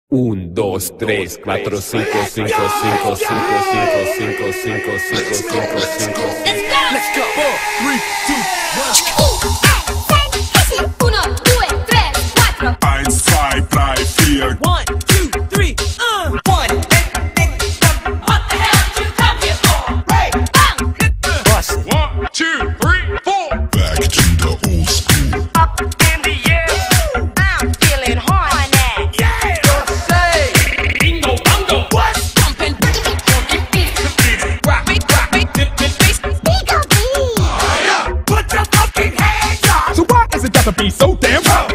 1, 2, 3, 4, 5, 5, 5, 5, 5, 5, 5, 5, 5, 5, 5. Let's go. 4, 3, 2, 1. 1, 2, 3, 4. 1, 2, 3, 4. 1, 2, 3, 1. What the hell did you come here for? Hey, bang! Bust it. 1, 2, 3, 4. Back to the old school. Up in the air, I'm feeling horny. Yeah. Say. Bingo, bongo. What? Pumping, rock me, bass, Put your fucking hands up. So why is it got to be so damn loud?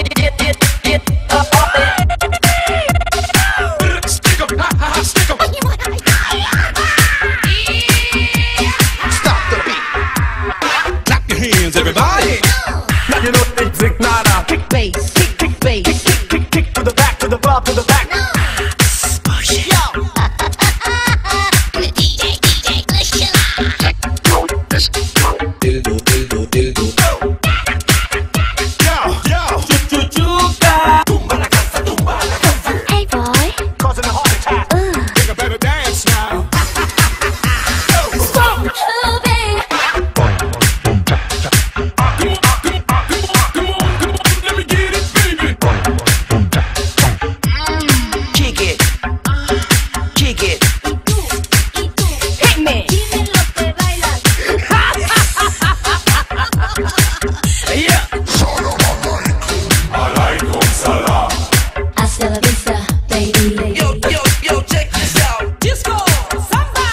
Stick 'em, ha ha ha, stick 'em. Stop the beat. Clap your hands, everybody. Now you know it's nada. kick bass, kick bass. Kick to the back, to the front, to the back. Hey boy, Causing a heart attack. Think I better dance now. stop moving. Come on, let me get it, baby. Kick it. Kick it. Hit me. Yeah. Alaikum salam. Hasta la vista, baby. Yo, check this out. Disco. Samba.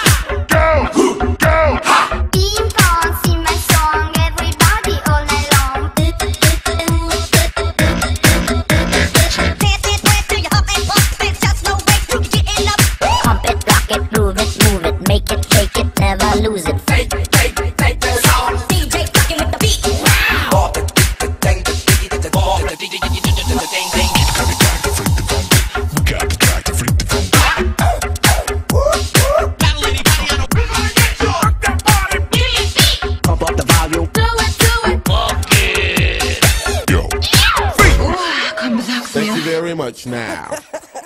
Ding dong, sing my song, everybody all night long. Dance it, dance till you hop and bump, there's just no way to get enough. Pump it, rock it, groove it, move it, make it, shake it, never lose it. Take the song. DJ fucking with the beat. Pump up the volume. Do it. Yo. Thank you very much now.